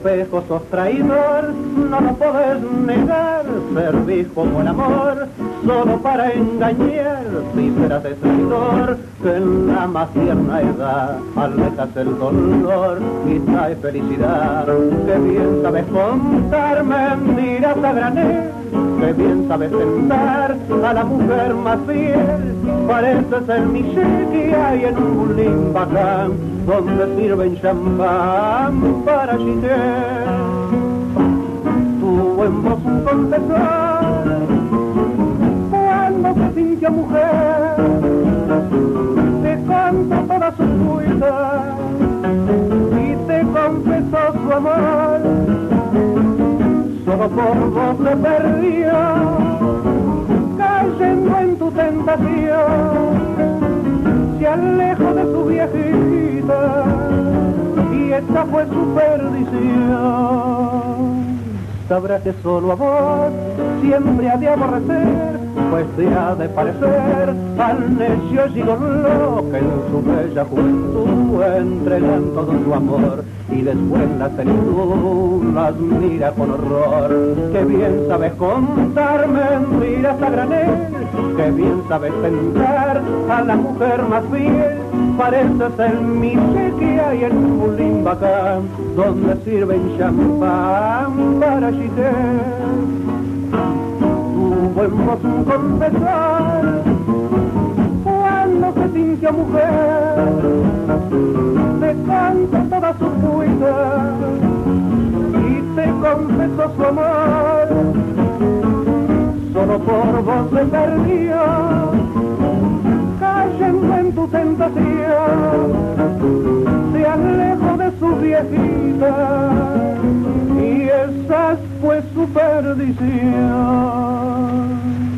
espejo sos traidor, no lo podés negar, servís como el amor, solo para engañar, si serás de traidor, que en la más tierna edad alejas el dolor y trae felicidad, que bien sabes contar mentiras a granel, que bien sabes tentar a la mujer más fiel, parece ser mi chequia y en un bulín bacán, donde sirven champán para chiquer. Tuvo en voz un confesor, cuando se sintió mujer, te contó toda su cuita y te confesó su amor. Solo por vos se perdió, cayendo en tu tentación, se alejó de su viejita y esta fue su perdición. Sabrá que solo a vos siempre ha de aborrecer, pues te ha de parecer al necio gigoló que en su bella juventud entregan todo su amor y después la sentud las mira con horror. Que bien sabes contar mentiras a granel, que bien sabes tentar a la mujer más fiel, parece ser mi chequia y en un bulín bacán, donde sirven champán para chiquer. Tuvo en voz un confesor, cuando se sintió mujer, te cantó toda su cuita y te confesó su amor. Solo por vos se perdió, cayendo en tu tentación, se alejó de su viejita y esa fue su perdición.